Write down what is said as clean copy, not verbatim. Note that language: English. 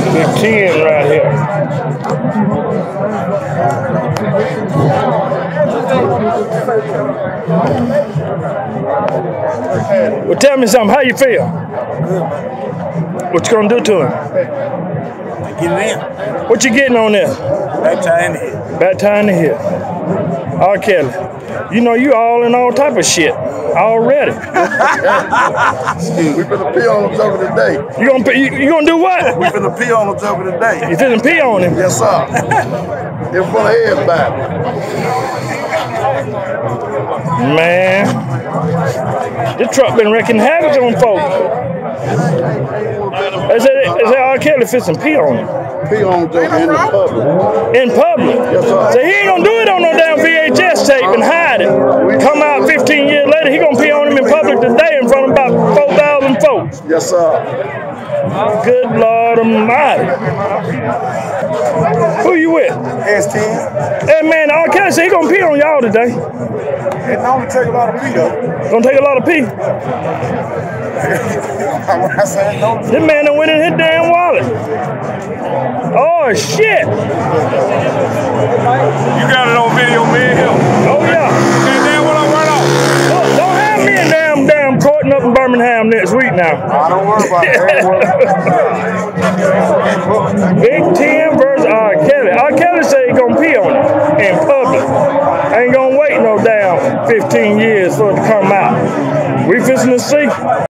Big 10 right here. Well, tell me something. How you feel? What you gonna do to him? Get it in. What you getting on there? Back tie in the head. Back tie in the head. R. Kelly. You know you all in all type of shit already. We finna pee on him joker today. You gonna do what? We finna pee on him joker today. You finna pee on him? Yes, sir. In front of everybody. Man, this truck been wrecking havoc on folks. They say R. Kelly fit some pee on him. Pee on him joker in the public. In public? Yes, sir. So he ain't gonna do it on no damn VHS tape and hide it. Come out 15 years later, he gonna pee on him in public today in front of about 4,000 folks. Yes, sir. Good Lord Almighty. Who you with? S10. Hey man, R. Kelly said he gonna pee on y'all today. It normally take a lot of pee though. Gonna take a lot of pee. This man done went in his damn wallet. Oh shit! You got it on video, man. Oh yeah. Okay, damn what I run off. Look, don't have me in damn courting up in Birmingham next week now. I don't worry about it. Big 10 versus R. Kelly. R. Kelly said he gonna pee on it in public. Ain't gonna wait no damn 15 years for it to come out. We fixing to see.